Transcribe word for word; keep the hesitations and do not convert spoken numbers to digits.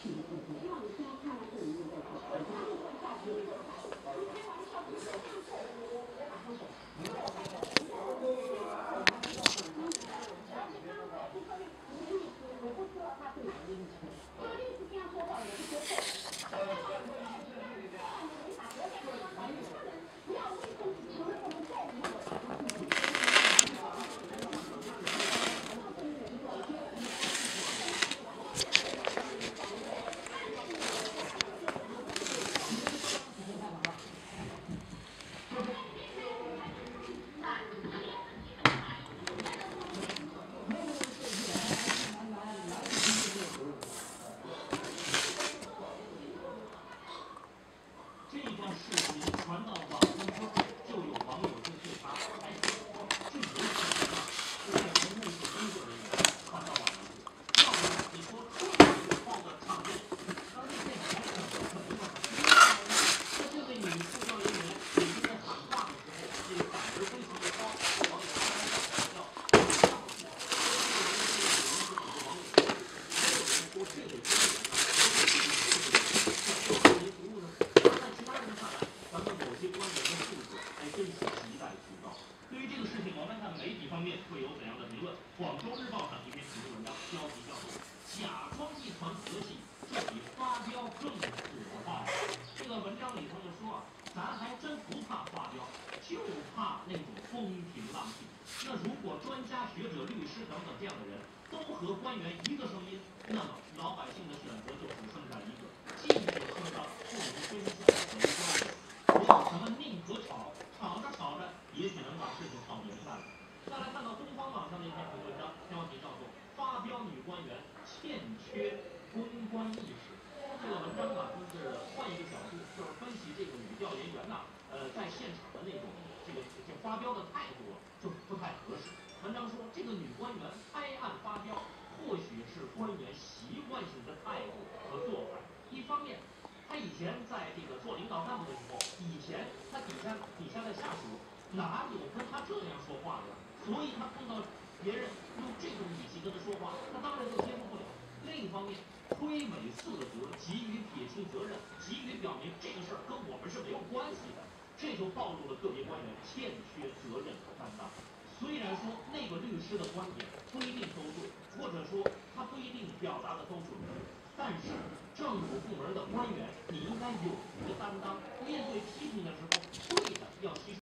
这段视频传到网上之后，就有网友就对他开始说：“这有可能啊，是被从内部工作人员传到网上去。要不然你说这么爆的场面，当时这还可能可能吗？在这位女副教人员已经在喊话的时候，这个胆儿非常的高，网友开玩笑叫上去。这个人是很多网友说，说这位官员啊，为民服务呢。”其他人看来，咱们某些官员的素质还真是亟待提高。对于这个事情，我们看媒体方面会有怎样的评论？广州日报上一篇评论文章，标题叫做“假装一团和气，这比发飙更可怕”。这个文章里头就说啊，咱还真不怕发飙，就怕那种风平浪静。那如果专家学者、律师等等这样的人都和官员一个声音，那么老百姓的选择就只剩下一个：继续听到不能分享。没有什么宁可吵，吵着吵着，也许能把事情吵明白了。再来看到东方网上的一篇评论文章，标题叫做“发飙女官员欠缺公关意识”。这个文章啊，就是换一个角度，就是分析这个女调研员呐，呃，在现场的那种这个就发飙的态度就不太合适。文章说，这个女官员拍案发飙，或许是官员习惯性的态度和做法。一方面，他以前在这个做领导干部的时候，以前他底下底下的下属哪有跟他这样说话的？所以他碰到别人用这种语气跟他说话，他当然就接受不了。另一方面，推诿色责，急于撇清责任，急于表明这个事儿跟我们是没有关系的，这就暴露了个别官员欠缺责任和担当。虽然说那个律师的观点不一定都对，或者说他不一定表达的都准确，但是政府部门的官员，你应该有一个担当，面对批评的时候，对的要吸收。